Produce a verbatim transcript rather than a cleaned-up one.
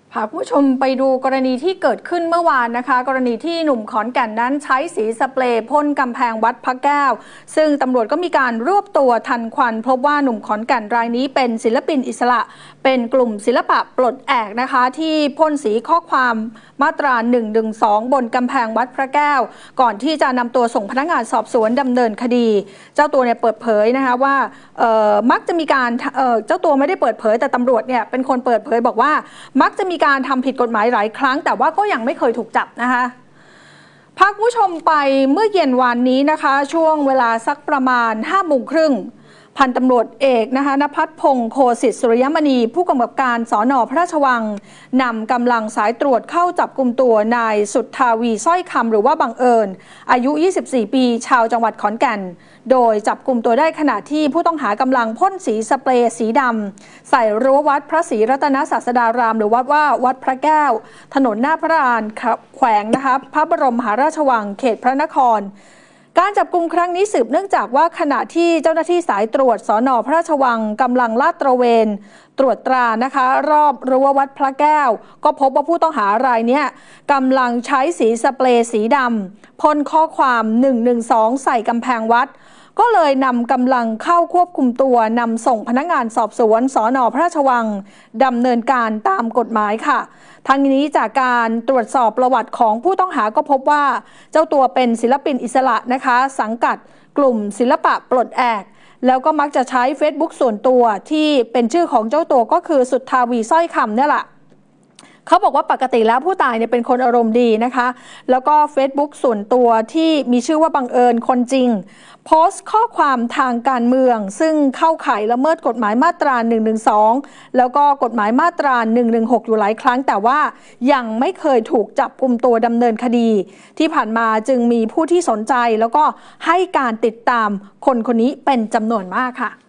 พาผู้ชมไปดูกรณีที่เกิดขึ้นเมื่อวานนะคะกรณีที่หนุ่มขอนแก่นนั้นใช้สีสเปรย์พ่นกำแพงวัดพระแก้วซึ่งตำรวจก็มีการรวบตัวทันควันพบว่าหนุ่มขอนแก่นรายนี้เป็นศิลปินอิสระเป็นกลุ่มศิลปะปลดแอกนะคะที่พ่นสีข้อความมาตราหนึ่งหนึ่งสองบนกำแพงวัดพระแก้วก่อนที่จะนำตัวส่งพนักงานสอบสวนดำเนินคดีเจ้าตัวเนี่ยเปิดเผยนะคะว่ามักจะมีการเจ้าตัวไม่ได้เปิดเผยแต่ตำรวจเนี่ยเป็นคนเปิดเผยบอกว่ามักจะมีการทำผิดกฎหมายหลายครั้งแต่ว่าก็ยังไม่เคยถูกจับนะคะพาคุณผู้ชมไปเมื่อเย็นวานนี้นะคะช่วงเวลาสักประมาณห้าโมงครึ่งพันตำรวจเอกนะคะณภัทรพงศ์โคสิทธิ์สุริยมณีผู้กำกับการสน.พระราชวังนำกำลังสายตรวจเข้าจับกุมตัวนายสุทธาวีสร้อยคำหรือว่าบังเอิญอายุยี่สิบสี่ปีชาวจังหวัดขอนแก่นโดยจับกุมตัวได้ขณะที่ผู้ต้องหากำลังพ่นสีสเปรย์สีดำใส่รั้ววัดพระศรีรัตนศาสดารามหรือวัดว่าวัดพระแก้วถนนหน้าพระลานแขวงนะคะพระบรมมหาราชวังเขตพระนครการจับกุมครั้งนี้สืบเนื่องจากว่าขณะที่เจ้าหน้าที่สายตรวจสน.พระราชวังกำลังลาดตระเวนตรวจตรานะคะรอบรั้ววัดพระแก้วก็พบว่าผู้ต้องหารายนี้กำลังใช้สีสเปรย์สีดำพ่นข้อความหนึ่งหนึ่งสองใส่กำแพงวัดก็เลยนำกำลังเข้าควบคุมตัวนำส่งพนักงานสอบสวนสน.พระราชวังดำเนินการตามกฎหมายค่ะทั้งนี้จากการตรวจสอบประวัติของผู้ต้องหาก็พบว่าเจ้าตัวเป็นศิลปินอิสระนะคะสังกัดกลุ่มศิลปะปลดแอกแล้วก็มักจะใช้ Facebook ส่วนตัวที่เป็นชื่อของเจ้าตัวก็คือสุทธาวีสร้อยคำเนี่ยแหละเขาบอกว่าปกติแล้วผู้ตายเนี่ยเป็นคนอารมณ์ดีนะคะแล้วก็ Facebook ส่วนตัวที่มีชื่อว่าบังเอิญคนจริงโพสต์ข้อความทางการเมืองซึ่งเข้าข่ายละเมิดกฎหมายมาตราหนึ่งหนึ่งสองแล้วก็กฎหมายมาตราหนึ่งหนึ่งหกอยู่หลายครั้งแต่ว่ายังไม่เคยถูกจับกุมตัวดำเนินคดีที่ผ่านมาจึงมีผู้ที่สนใจแล้วก็ให้การติดตามคนคนนี้เป็นจำนวนมากค่ะ